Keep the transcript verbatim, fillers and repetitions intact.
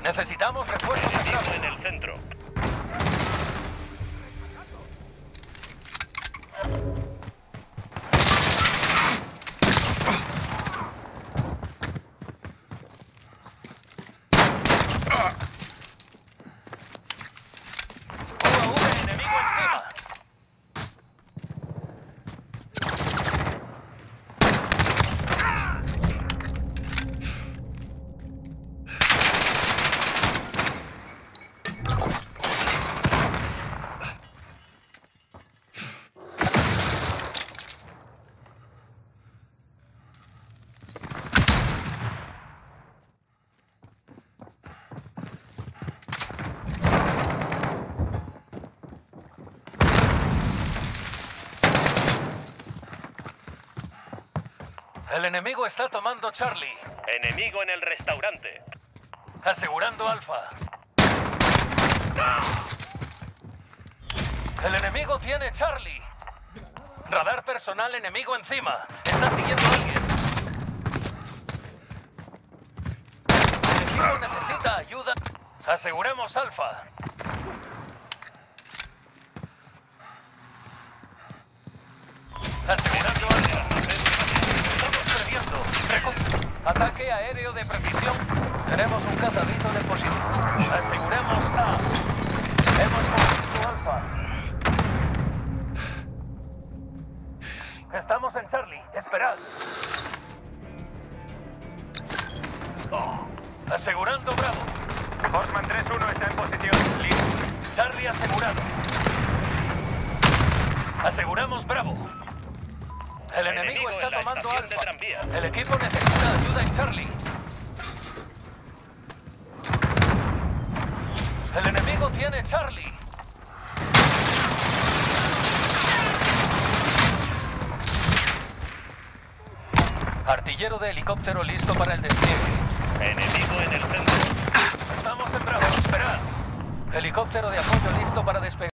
Necesitamos refuerzos en Enemigo Bravo. en el centro. uno a uno, enemigo encima. El enemigo está tomando Charlie. Enemigo en el restaurante. Asegurando Alfa. El enemigo tiene Charlie. Radar personal enemigo encima. Está siguiendo a alguien. El equipo necesita ayuda. Aseguremos Alfa. Asegurando Alfa. Estamos perdiendo. Recu- Ataque aéreo de precisión. Tenemos un cazadito de posición. Aseguremos A. Hemos conseguido Alfa. Estamos en Charlie. Esperad. Oh. Asegurando Bravo. Horseman tres uno está en posición. Listo. Charlie asegurado. Aseguramos Bravo. El enemigo Enemigo está en la tomando estación de Alfa. tranvía. El equipo necesita ayuda en Charlie. El enemigo tiene Charlie. Artillero de helicóptero listo para el despliegue. Enemigo en el centro. Estamos en Bravo. Esperad. Helicóptero de apoyo listo para despegar.